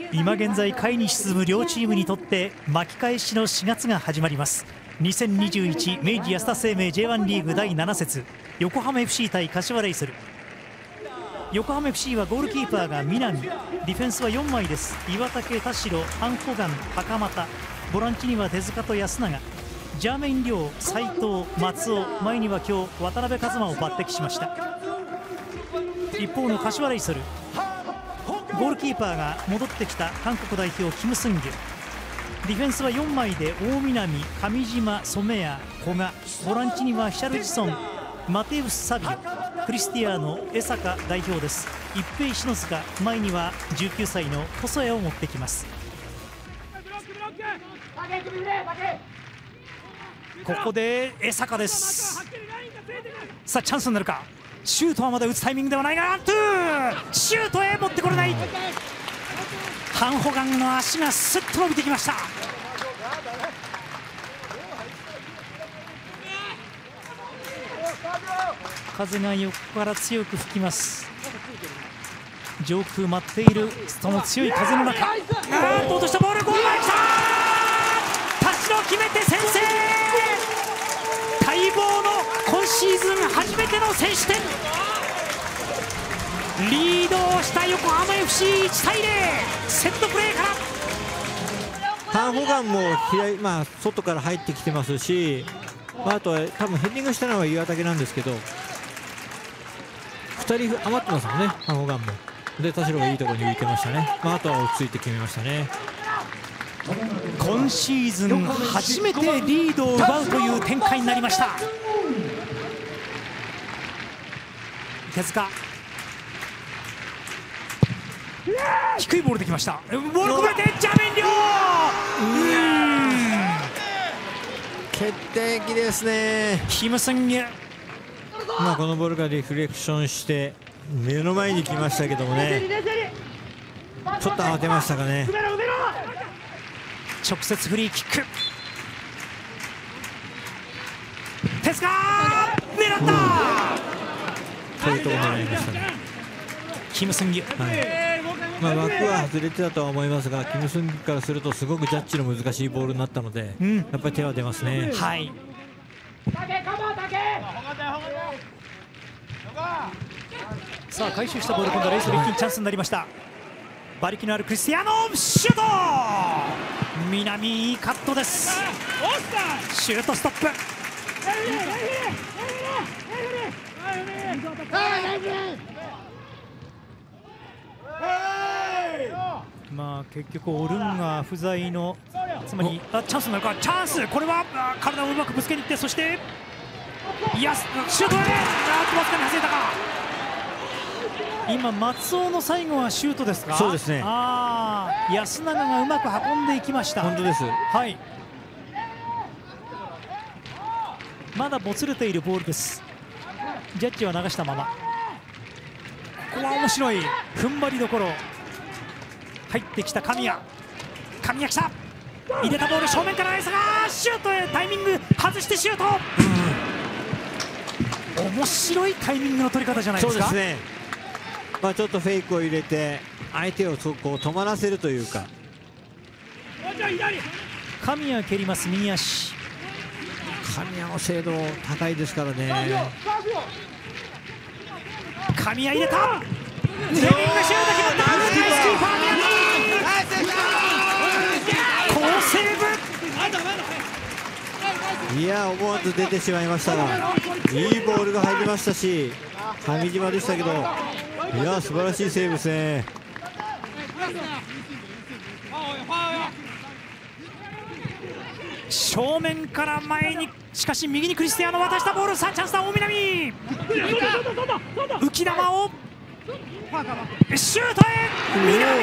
今現在下位に沈む両チームにとって巻き返しの4月が始まります。2021明治安田生命 J1 リーグ第7節横浜 FC 対柏レイソル。横浜 FC はゴールキーパーが南、ディフェンスは4枚です。岩竹、田代、ハン・ホガン、袴田、ボランチには手塚と安永、ジャーメイン亮、斉藤、松尾、前には今日渡辺一馬を抜擢しました。一方の柏レイソル、ゴールキーパーが戻ってきた韓国代表キム・スンギュ、ディフェンスは4枚で大南、上島、染谷、古賀、ボランチにはヒシャルジソン、マテウス・サビオ、クリスティアーノ、江坂代表です。一平篠塚、前には19歳の細谷を持ってきます。ここで江坂です。さあチャンスになるか。シュートはまだ打つタイミングではないが、シュートへ持ってこれない。ハン・ホガンの足がスッと伸びてきました。風が横から強く吹きます。上空舞っているその強い風の中、落としたボール、ゴール前来た。田代決めて先制。待望の今シーズン初めての先取点。リードをした横浜 FC1 対0、セットプレーからハン・ホガンも外から入ってきてますし、あとは多分ヘディングしたのは岩竹なんですけど、2人余ってますもんね、ハン・ホガンも。で田代がいいところに浮いてましたね。あとは落ち着いて決めましたね。 今シーズン初めてリードを奪うという展開になりました。手塚、低いボールできました。ボールこぼれてジャメンリョウ、 決定機ですね。 キム・スンギュ、 このボールがリフレクションして目の前に来ましたけどもね、ちょっと慌てましたかね。 直接フリーキック、手塚狙った、 そういうところ狙いましたね。 キム・スンギュ、 枠は外れてたとは思いますが、キム・スンギュからするとすごくジャッジの難しいボールになったので、やっぱり手は出ますね。 はい、さあ回収したボール、今度はレイソル一気にチャンスになりました。馬力のあるクリスティアーノ、シュート、南いいカットです。シュートストップ。結局オルンが不在の、つまりチャンスになるか、チャンス、これは体をうまくぶつけにいって、そしてシュートでわずかに外れたか。今松尾の最後はシュートですか。 そうですね。 安永がうまく運んでいきました。 本当です。 はい、まだもつれているボールです。ジャッジは流したまま。ここは面白い踏ん張りどころ。入ってきた神谷、神谷来た、入れたボール正面からですが、シュートへタイミング外してシュート、面白いタイミングの取り方じゃないですか。 そうですね。ちょっとフェイクを入れて相手を止まらせるというか。 神谷蹴ります、右足。 神谷の精度高いですからね。 神谷入れた、ヘディングシュート決まった、ナイスキーパー宮城、好セーブ。 いや、思わず出てしまいましたが、いいボールが入りましたし、上島でしたけど、いや素晴らしいセーブですね。 正面から前に、しかし右にクリスティアーノ渡したボール、さあチャンスだ大南、浮き球をシュートへ南、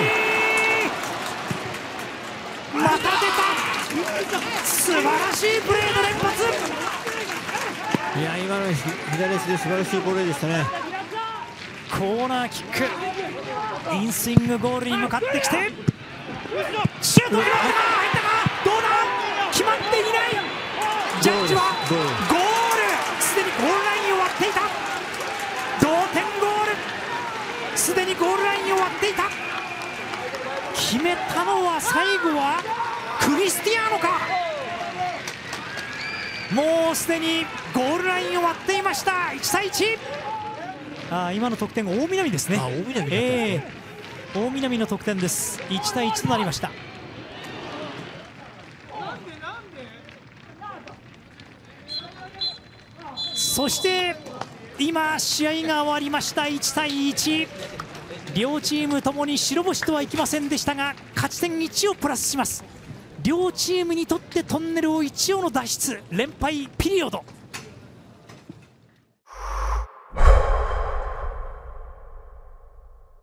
また出た、素晴らしいプレーの連発。 いや今の左足で素晴らしいボレーでしたね。 コーナーキック、インスイングゴールに向かってきて、シュート決まったか、入ったか、どうだ、決まっていない。ジャッジはゴール、すでにゴールラインを割っていた、同点ゴール、すでにゴールラインを割っていた。 決めたのは最後はクリスティアーノか。もうすでにゴールラインを割っていました。1対1。今の得点大南ですね。 大南だったんですね。 大南の得点です。1対1となりました。そして今試合が終わりました。1対1。両チームともに白星とはいきませんでしたが、勝ち点1をプラスします。両チームにとってトンネルを一応の脱出、連敗ピリオド。